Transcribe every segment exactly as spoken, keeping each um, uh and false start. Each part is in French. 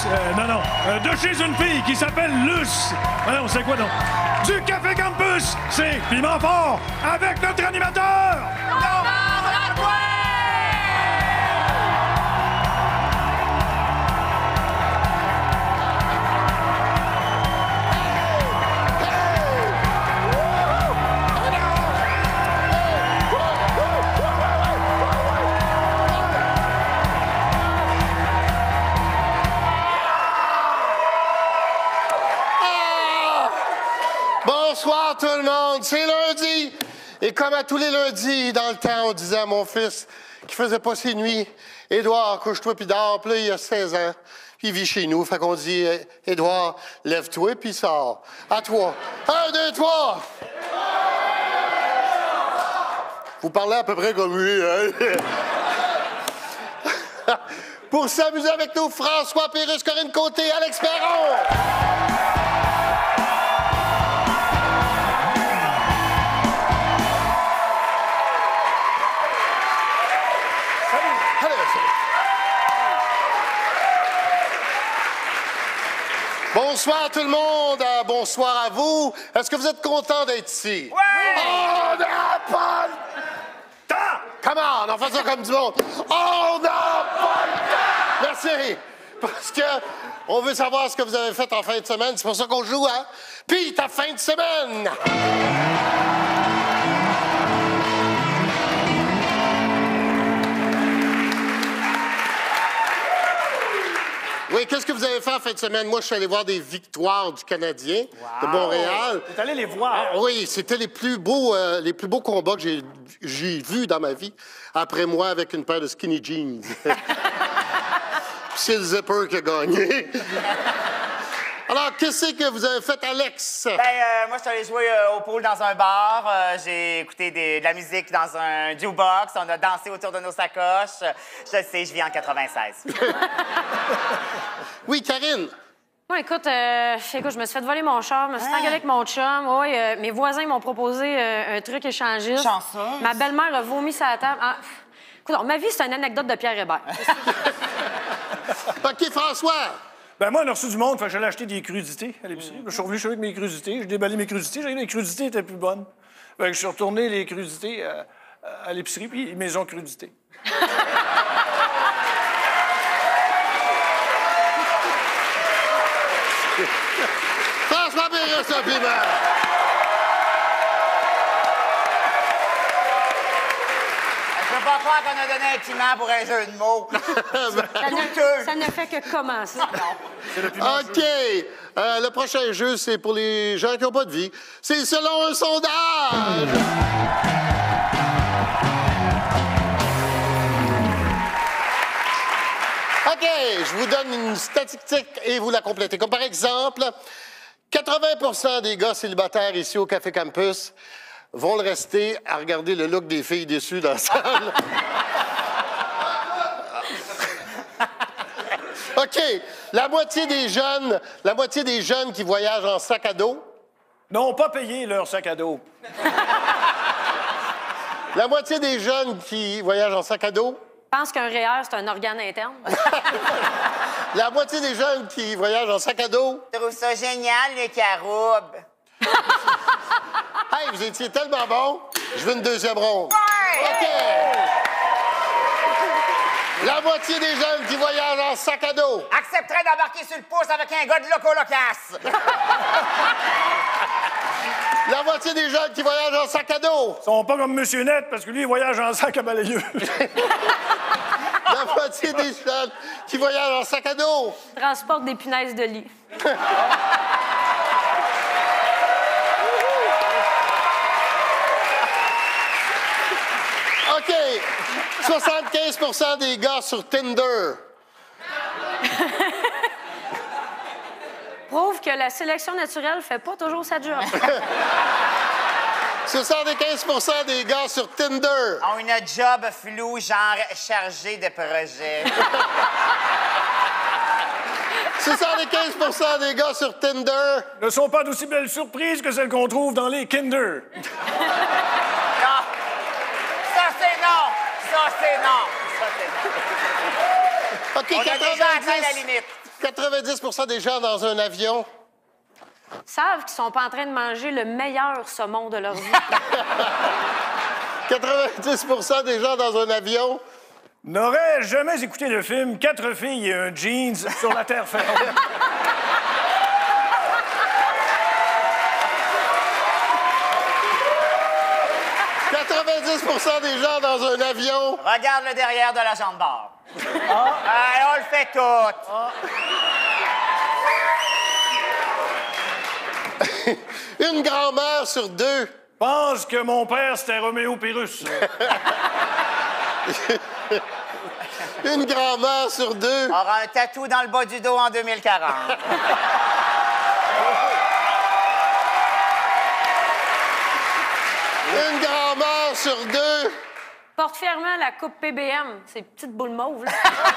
euh, non, non, euh, de chez une fille qui s'appelle Luce. Ah non, c'est quoi, non? Du Café Campus, c'est Piment Fort avec notre animateur! Bonsoir tout le monde, c'est lundi. Et comme à tous les lundis, dans le temps, on disait à mon fils qui faisait pas ses nuits, « Édouard, couche-toi puis dors. » Puis là, il a seize ans, puis il vit chez nous. Fait qu'on dit, « Édouard, lève-toi puis sors. » À toi. Un, deux, trois. Vous parlez à peu près comme lui, hein? Pour s'amuser avec nous, François Pérusse, Corinne Côté, Alex Perron. Bonsoir tout le monde, euh, bonsoir à vous. Est-ce que vous êtes content d'être ici? Oui! On n'a pas le temps! Come on, on fait ça comme du monde. On n'a pas le temps! Merci. Parce que on veut savoir ce que vous avez fait en fin de semaine. C'est pour ça qu'on joue, hein? Puis ta fin de semaine! Oui, qu'est-ce que vous avez fait en fin de semaine? Moi, je suis allé voir des victoires du Canadien wow. de Montréal. Vous êtes allé les voir? Ah, oui, c'était les plus beaux, euh, les plus beaux combats que j'ai, j'ai vus dans ma vie. Après moi, avec une paire de skinny jeans. C'est le zipper qui a gagné. Alors, qu'est-ce que vous avez fait, Alex? Ben, euh, moi, je suis allé jouer euh, au pool dans un bar. Euh, j'ai écouté des, de la musique dans un jukebox. On a dansé autour de nos sacoches. Je sais, je vis en quatre-vingt-seize. Oui, Karine? Moi, écoute, euh, écoute, je me suis fait voler mon char, je me suis engueulée avec mon chum. Oui, euh, mes voisins m'ont proposé euh, un truc échangiste. Chanceuse. Ma belle-mère a vomi sur la table. Ah, écoute, ma vie, c'est une anecdote de Pierre Hébert. OK, François? Ben moi, on a reçu du monde, fait que j'allais acheter des crudités à l'épicerie. Je suis revenu chez avec mes crudités, j'ai déballé mes crudités, j'ai dit que les crudités étaient plus bonnes. Fait que je suis retourné les crudités euh, à l'épicerie, puis ils m'ont crudité. François Pérusse, un piment! Je peux pas croire qu'on a donné un piment pour un jeu de mots. Ça ne, ça ne fait que commencer. C'est le piment. OK. Euh, le prochain jeu, c'est pour les gens qui n'ont pas de vie. C'est selon un sondage! OK, je vous donne une statistique et vous la complétez. Comme par exemple, quatre-vingts pour cent des gars célibataires ici au Café Campus vont le rester à regarder le look des filles déçues dans la salle. OK, la moitié des jeunes, la moitié des jeunes qui voyagent en sac à dos. N'ont pas payé leur sac à dos. La moitié des jeunes qui voyagent en sac à dos. Je pense qu'un R E E R, c'est un organe interne. La moitié des jeunes qui voyagent en sac à dos. Je trouve ça génial, le caroube. Hey, vous étiez tellement bon, je veux une deuxième ronde. Ouais! OK. La moitié des jeunes qui voyagent en sac à dos. Accepterais d'embarquer sur le pouce avec un gars de loco-locasse. La moitié des jeunes qui voyagent en sac à dos. Ils sont pas comme Monsieur Net, parce que lui, il voyage en sac à balayeux. La moitié des jeunes qui voyagent en sac à dos. Transporte des punaises de lit. OK. soixante-quinze pour cent des gars sur Tinder. Prouve que la sélection naturelle fait pas toujours sa job. soixante-quinze pour cent des gars sur Tinder. Ont une job floue, genre chargé de projet. soixante-quinze pour cent des gars sur Tinder. Ne sont pas d'aussi belles surprises que celles qu'on trouve dans les Kinder. Non. Ça, c'est non. Ça, c'est non. Ça, c'est non. OK, On a déjà atteint la quatre-vingt-dix limite. quatre-vingt-dix pour cent des gens dans un avion. Savent qu'ils sont pas en train de manger le meilleur saumon de leur vie. quatre-vingt-dix pour cent des gens dans un avion. N'aurais jamais écouté le film Quatre filles et un jeans sur la terre ferme. quatre-vingt-dix pour cent des gens dans un avion. Regarde le derrière de la jambe barre. Ah, on le fait tout. Une grand-mère sur deux. Pense que mon père, c'était Roméo Pérus. Une grand-mère sur deux. Aura un tatou dans le bas du dos en deux mille quarante. Une grand-mère sur deux. Porte fièrement la coupe P B M, ces petites boules mauves, là.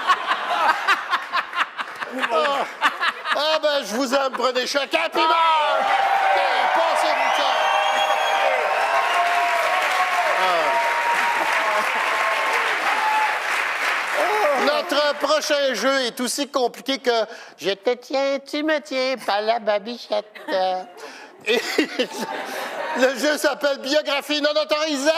Ah, ah ben, je vous aime, prenez chacun, puis mort! Passez du temps! Notre prochain jeu est aussi compliqué que « Je te tiens, tu me tiens, pas la babichette. » Et le jeu s'appelle « Biographie non autorisée ».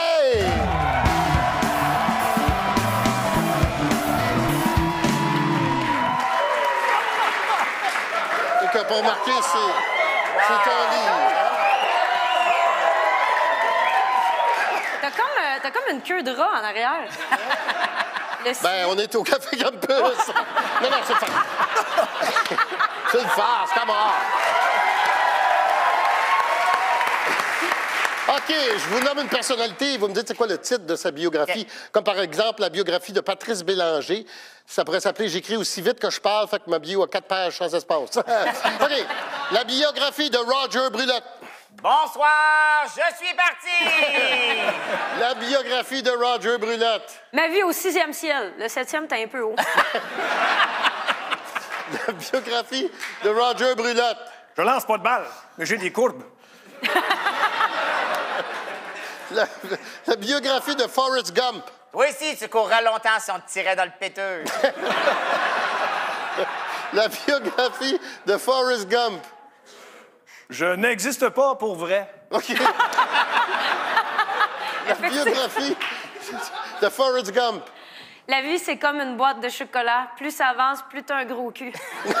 Et que pour remarquer, c'est c'est un livre. T'as comme, euh, t'as comme une queue de rat en arrière. Le Ben, on est au Café Campus. Non, non, c'est une farce. C'est une farce, come on. OK, je vous nomme une personnalité. Vous me dites c'est quoi le titre de sa biographie. Okay. Comme par exemple la biographie de Patrice Bélanger. Ça pourrait s'appeler « J'écris aussi vite que je parle », fait que ma bio a quatre pages sans espace. OK, la biographie de Roger Brulotte. Bonsoir, je suis parti! La biographie de Roger Brulotte. Ma vie au sixième ciel. Le septième, t'es un peu haut. La biographie de Roger Brulotte. Je lance pas de balles, mais j'ai des courbes. La, la biographie de Forrest Gump. Toi aussi, tu courras longtemps si on te tirait dans le péteux. La biographie de Forrest Gump. Je n'existe pas pour vrai. OK. La biographie de Forrest Gump. La vie, c'est comme une boîte de chocolat. Plus ça avance, plus t'as un gros cul.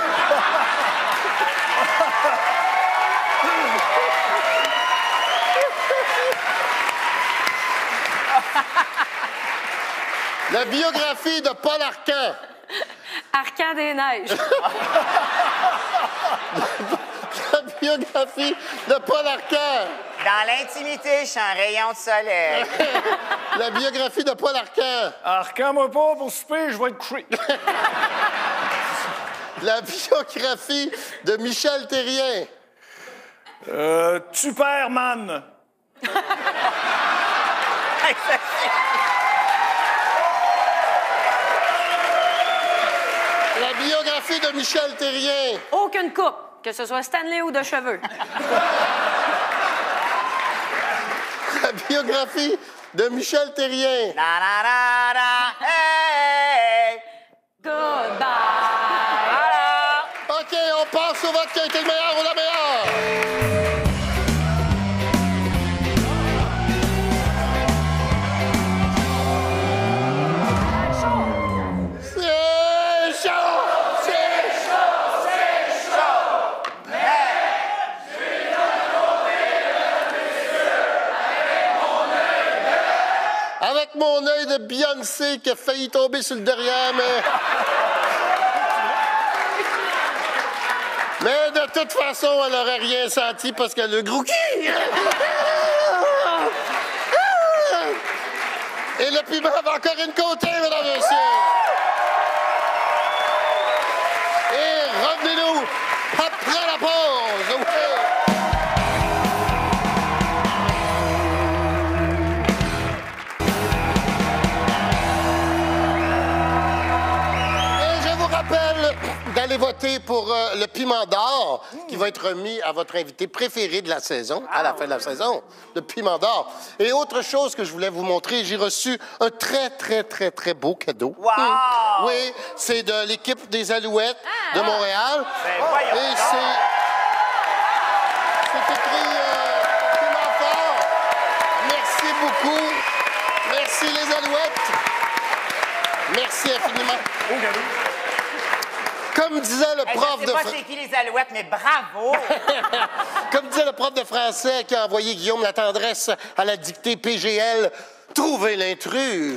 La biographie de Paul Arcand. Arcand des neiges. La biographie de Paul Arcand. Dans l'intimité, je suis un rayon de soleil. La biographie de Paul Arcand. Arcand-moi pas pour souper, je vais être couché. La biographie de Michel Thérien. Euh, Superman. La biographie de Michel Thérien. Aucune coupe, que ce soit Stanley ou de cheveux. La biographie de Michel Thérien. Da, da, da, da, hey! Goodbye. Voilà. OK, on passe au vote qui a été le meilleur ou la meilleure. C'est chaud! C'est chaud! C'est chaud! Avec mon œil de Beyoncé qui a failli tomber sur le derrière, mais... Mais de toute façon, elle n'aurait rien senti parce qu'elle a le gros cul. Et le piment va encore une côté, mesdames et messieurs. Et revenez-nous après la pause. Ouais. Et je vous rappelle d'aller voter pour euh, le piment d'or qui va être remis à votre invité préféré de la saison, à la fin de la saison, le piment d'or. Et autre chose que je voulais vous montrer, j'ai reçu un très, très, très, très beau cadeau. Wow! Mmh. Oui, c'est de l'équipe des Alouettes Ah. de Montréal. Ben, voyons Et donc. c'est... C'est écrit euh, piment fort. Merci beaucoup. Merci les Alouettes. Merci infiniment. Beau cadeau. Comme disait le Hey, prof je de sais pas fr- c'est qui les Alouettes, mais bravo! Comme disait le prof de français qui a envoyé Guillaume la tendresse à la dictée P G L, trouvez l'intrus.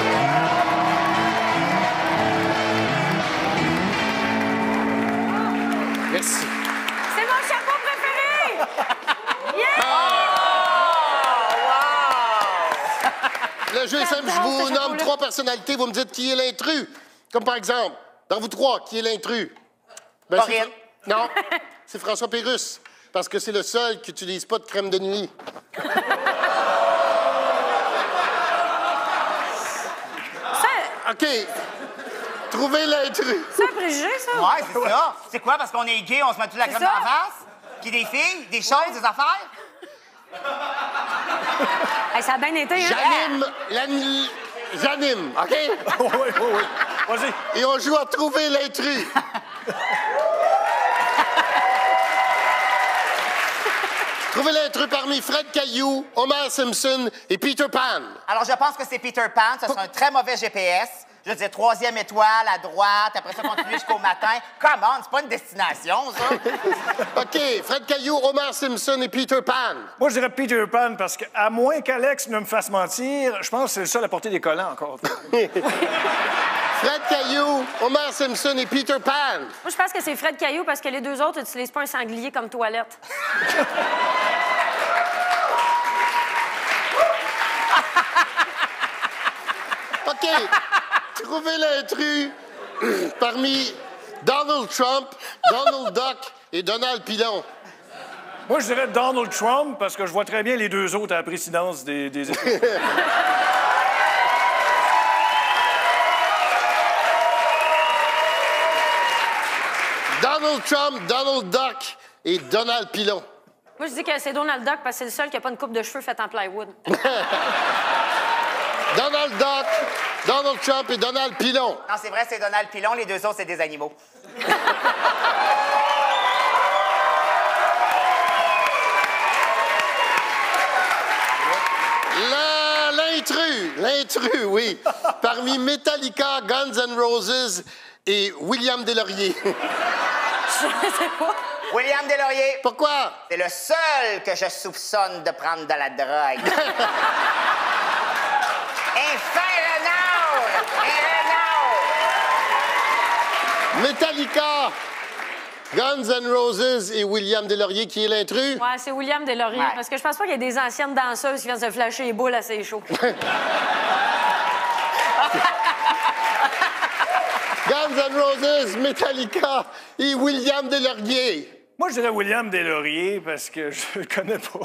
Merci. C'est mon chapeau préféré! Yeah! Le jeu est simple, je J'adore vous ce nomme chapeau-là. trois personnalités, vous me dites qui est l'intrus. Comme par exemple, dans vous trois, qui est l'intrus? Ben, c'est Corinne. Fra- Non, c'est François Pérusse, parce que c'est le seul qui n'utilise pas de crème de nuit. Ça, OK. Trouvez l'intrus. c'est un préjugé, ça? Ouais, c'est ça. C'est quoi? Parce qu'on est gay, on se met toute la C'est crème ça. dans la face? Puis des filles, des choses, des affaires? Hey, ça a bien été, hein? J'anime l'ani- J'anime, OK? Oui, oui, oui. Vas-y. Et on joue à trouver l'intrus. Trouvez l'intrus parmi Fred Caillou, Homer Simpson et Peter Pan. Alors, je pense que c'est Peter Pan. Ça, c'est un très mauvais G P S. Je veux dire, troisième étoile à droite, après ça, continuer jusqu'au matin. Come on, c'est pas une destination, ça. OK, Fred Caillou, Homer Simpson et Peter Pan. Moi, je dirais Peter Pan parce qu'à moins qu'Alex ne me fasse mentir, je pense que c'est le seul à porter des collants encore. Fred Caillou, Homer Simpson et Peter Pan. Moi, je pense que c'est Fred Caillou parce que les deux autres n'utilisent pas un sanglier comme toilette. OK, trouvez l'intrus parmi Donald Trump, Donald Duck et Donald Pilon. Moi, je dirais Donald Trump parce que je vois très bien les deux autres à la présidence des, des États-Unis. Donald Trump, Donald Duck et Donald Pilon. Moi, je dis que c'est Donald Duck parce que c'est le seul qui n'a pas une coupe de cheveux faite en plywood. Donald Duck, Donald Trump et Donald Pilon. Non, c'est vrai, c'est Donald Pilon. Les deux autres, c'est des animaux. La- L'intrus, l'intrus, oui. Parmi Metallica, Guns N' Roses et William Deslauriers. Je sais pas. William Deslauriers. Pourquoi? C'est le seul que je soupçonne de prendre de la drogue. Infernal! Infernal! Metallica, Guns N' Roses et William Deslauriers, qui est l'intrus? Ouais, c'est William Deslauriers. Ouais. Parce que je pense pas qu'il y ait des anciennes danseuses qui viennent se flasher les boules assez chaud. Guns N' Roses, Metallica et William Deslauriers. Moi, je dirais William Deslauriers parce que je le connais pas.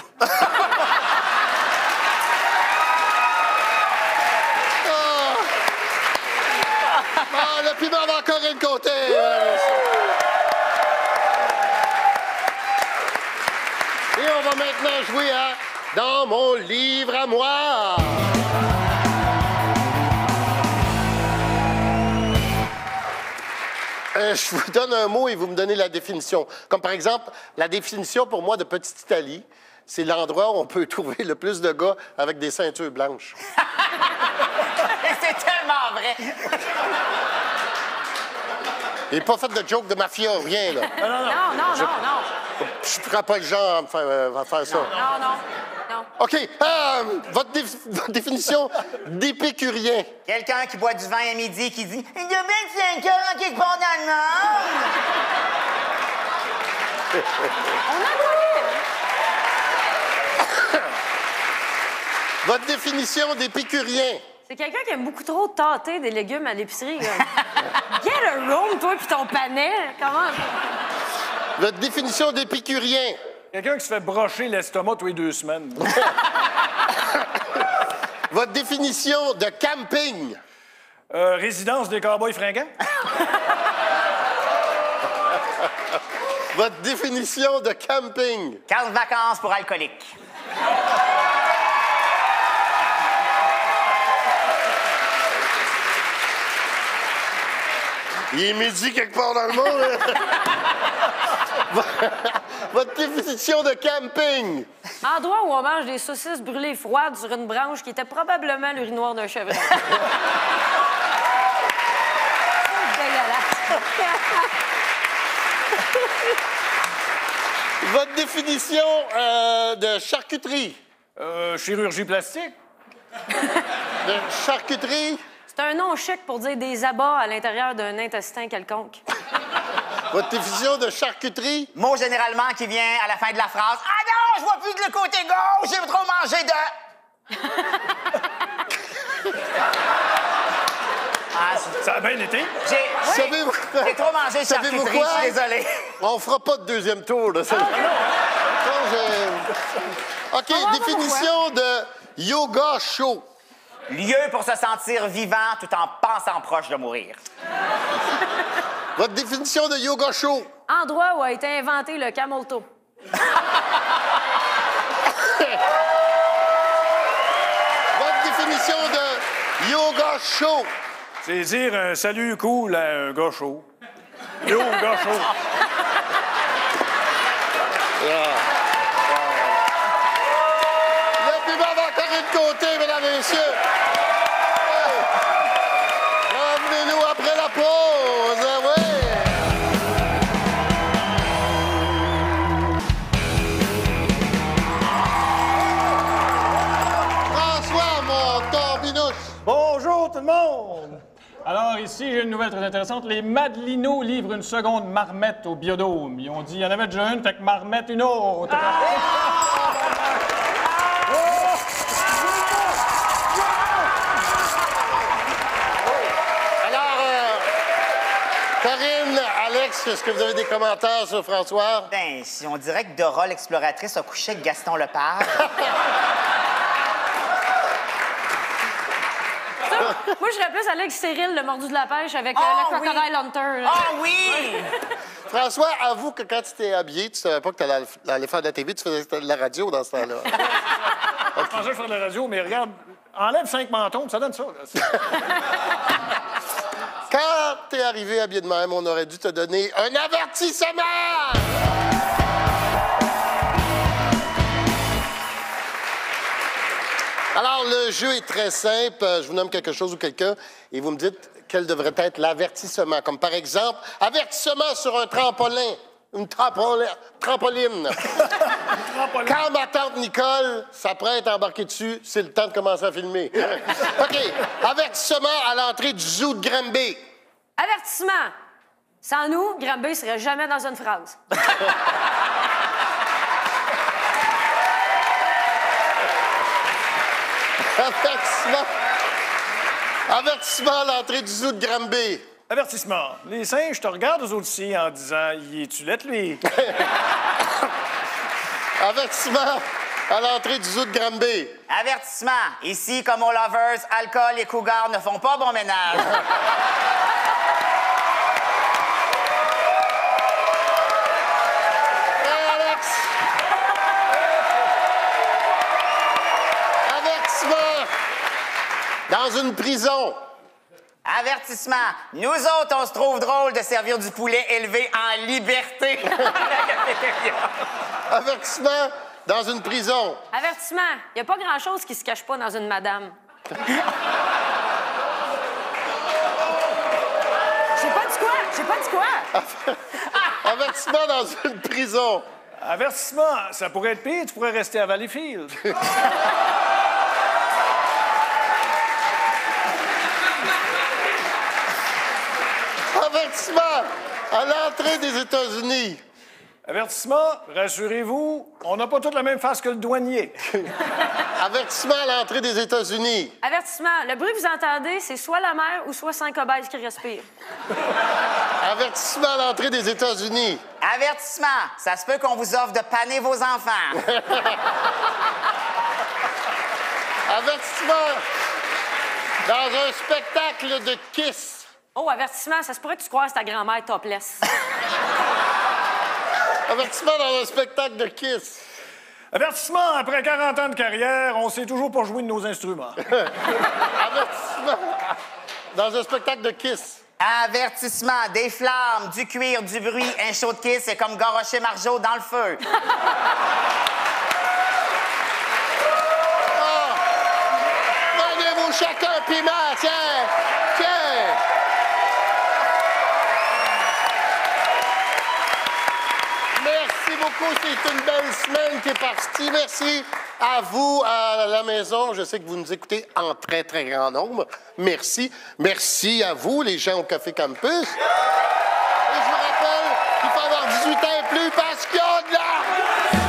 Ah! Ah, le piment va encore le côté. Et on va maintenant jouer à Dans mon livre à moi. Euh, je vous donne un mot et vous me donnez la définition. Comme par exemple, la définition pour moi de Petite Italie, c'est l'endroit où on peut trouver le plus de gars avec des ceintures blanches. C'est tellement vrai. Et pas fait de joke de mafia, rien, là. Non, non, non, non. Je ne ferai pas le genre à me faire, euh, à faire ça. Non, non, non. OK. Euh, votre, déf- votre définition d'épicurien. Quelqu'un qui boit du vin à midi qui dit « Il y a vingt-cinq heures en quelque part dans le monde! On en connaît. Votre définition d'épicurien. C'est quelqu'un qui aime beaucoup trop tâter des légumes à l'épicerie. là. Get a room, toi, puis ton panais. Comment? Votre définition d'épicurien. Quelqu'un qui se fait brocher l'estomac tous les deux semaines. Votre définition de camping. Euh, résidence des cowboys fringants? Votre définition de camping. Camp de vacances pour alcooliques. Il est midi quelque part dans le monde. Votre définition de camping. Endroit où on mange des saucisses brûlées froides sur une branche qui était probablement l'urinoir d'un chevreuil. Votre définition euh, de charcuterie. Euh, chirurgie plastique? De charcuterie. C'est un nom chic pour dire des abats à l'intérieur d'un intestin quelconque. Votre définition de charcuterie. Mot généralement qui vient à la fin de la phrase. Ah non, je vois plus que le côté gauche, j'ai trop mangé de... ah, Ça a bien été. j'ai oui, Savez-vous- j'ai trop mangé de Savez-vous charcuterie, quoi? je suis désolé. On fera pas de deuxième tour de ça. OK, va voir définition de yoga chaud. Lieu pour se sentir vivant tout en pensant proche de mourir. Votre définition de yoga chaud. Endroit où a été inventé le camel toe. Votre définition de yoga chaud. C'est dire un salut cool à un gars chaud. Yo, gars chaud. Le piment va encore de côté, mesdames et messieurs. Hey. Revenez-nous après la pause. Oui. François, mon torbinouche. Bonjour tout le monde! Alors ici, j'ai une nouvelle très intéressante. Les Madelinots livrent une seconde marmette au Biodôme. Ils ont dit, il y en avait déjà une, fait que marmette une autre. Alors, euh, Karine, Alex, est-ce que vous avez des commentaires sur François? Ben, si on dirait que Dora, l'exploratrice, a couché avec Gaston Lepage. Moi, je serais plus Alex Cyril, le mordu de la pêche, avec euh, Ah, le Crocodile oui. Hunter. là. Ah oui! François, avoue que quand tu t'es habillé, tu savais pas que tu allais aller faire de la T V, tu faisais de la radio dans ce temps-là. Je pensais faire de la radio, mais regarde, enlève cinq mentons, puis ça donne ça. Là. Quand t'es arrivé habillé de même, on aurait dû te donner un avertissement! Alors, le jeu est très simple. Je vous nomme quelque chose ou quelqu'un et vous me dites quel devrait être l'avertissement. Comme par exemple, avertissement sur un trampolin. Une trampoline. trampoline. Quand ma tante Nicole s'apprête à embarquer dessus, c'est le temps de commencer à filmer. OK. Avertissement à l'entrée du zoo de Granby. Avertissement. Sans nous, Granby serait jamais dans une phrase. Avertissement. Avertissement à l'entrée du zoo de Granby. Avertissement. Les singes te regardent aux autres ici en disant, il est-tu lettre, lui? Avertissement à l'entrée du zoo de Granby. Avertissement. Ici, comme aux Lovers, alcool et cougars ne font pas bon ménage. Hey, Alex. Avertissement dans une prison. Avertissement. Nous autres, on se trouve drôle de servir du poulet élevé en liberté. Avertissement dans une prison. Avertissement. Il n'y a pas grand-chose qui se cache pas dans une madame. J'ai pas dit quoi? J'ai pas dit quoi? Avertissement dans une prison. Avertissement. Ça pourrait être pire, tu pourrais rester à Valleyfield. Avertissement à l'entrée des États-Unis. Avertissement, rassurez-vous, on n'a pas toute la même face que le douanier. Avertissement à l'entrée des États-Unis. Avertissement. Le bruit que vous entendez, c'est soit la mer ou soit cinq obèses qui respirent. Avertissement à l'entrée des États-Unis. Avertissement. Ça se peut qu'on vous offre de paner vos enfants. Avertissement dans un spectacle de Kiss. Oh, avertissement. Ça se pourrait que tu croises ta grand-mère topless. Avertissement dans un spectacle de Kiss. Avertissement, après quarante ans de carrière, on sait toujours pas jouer de nos instruments. Avertissement dans un spectacle de Kiss. Avertissement, des flammes, du cuir, du bruit, un show de Kiss, c'est comme garrocher Marjo dans le feu. Ah! Prenez-vous chacun un piment, tiens! Tiens! Merci beaucoup, c'est une belle semaine qui est partie. Merci à vous, à la maison. Je sais que vous nous écoutez en très, très grand nombre. Merci. Merci à vous, les gens au Café Campus. Et je vous rappelle qu'il faut avoir dix-huit ans et plus parce qu'il y a de l'argent!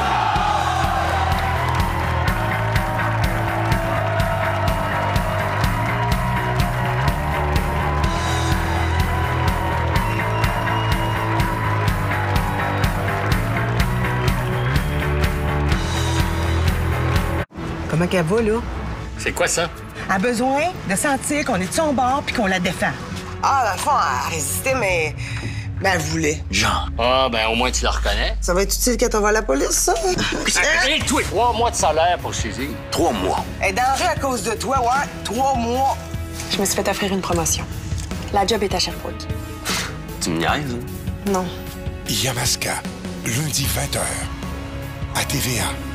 Comment qu'elle va, là? C'est quoi ça? Elle a besoin de sentir qu'on est de son bord puis qu'on la défend. Ah, dans le fond, elle a résisté, mais... mais elle voulait. Jean. Ah, ben au moins tu la reconnais. Ça va être utile quand on va à la police, ça? Hey, toi! Trois mois de salaire pour saisir. Trois mois. Elle est danger à cause de toi, ouais. Trois mois. Je me suis fait offrir une promotion. La job est à Sherbrooke. Tu me niaises, hein? Non. Yamaska, lundi vingt heures, à T V A.